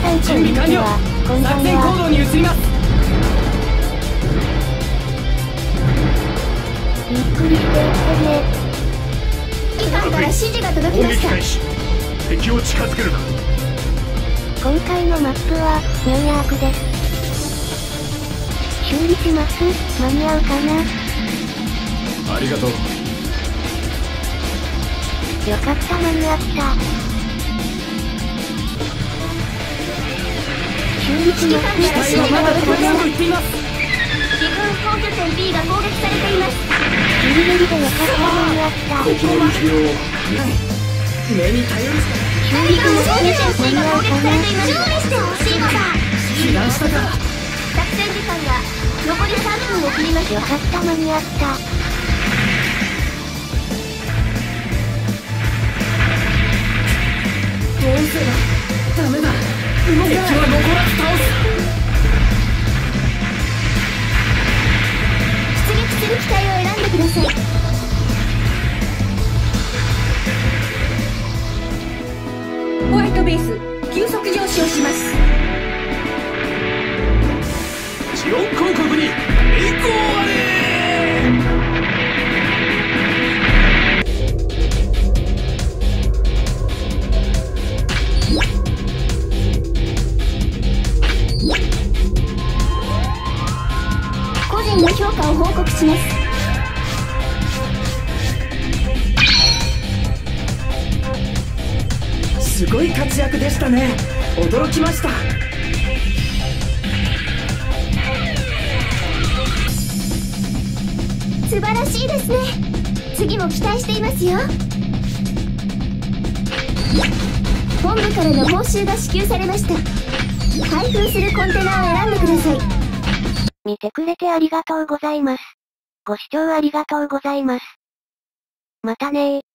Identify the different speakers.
Speaker 1: んこんにちは。こんばん
Speaker 2: 作戦行
Speaker 1: は。
Speaker 2: 動に移ります。
Speaker 1: ゆっくりしていってね。
Speaker 3: 機関から指示が届きました。
Speaker 4: 敵を近づけるな。
Speaker 1: 今回のマップはニューヤークです。修理します。間に合うかな。
Speaker 4: ありがとう。
Speaker 1: よかった間に合った。修理します。
Speaker 3: 指揮官から指示が届きました。
Speaker 2: 行っています。
Speaker 3: 自軍防御線 B が攻撃されています。
Speaker 1: ギリギリでよかった間に合った。
Speaker 2: 目に頼るしかない。
Speaker 1: 修理します。
Speaker 3: 防御線 C が
Speaker 1: 間に合うかな。
Speaker 3: 攻撃されています。修理してほしいのだ。
Speaker 2: 被弾したか。
Speaker 3: 作戦時間が残り3分を切りました。
Speaker 1: よかった間に合った。
Speaker 2: どうせだ。ダメだ。敵は残らず倒す。
Speaker 3: 出撃する機体を選んでください。
Speaker 5: ホワイトベース急速上昇します。
Speaker 4: ジオン広告に栄光あれ。
Speaker 3: 個人の評価を報告します。
Speaker 2: すごい活躍でしたね。驚きました。
Speaker 3: 素晴らしいですね。次も期待していますよ。本部からの報酬が支給されました。開封するコンテナを選んでください。
Speaker 1: 見てくれてありがとうございます。ご視聴ありがとうございます。またねー。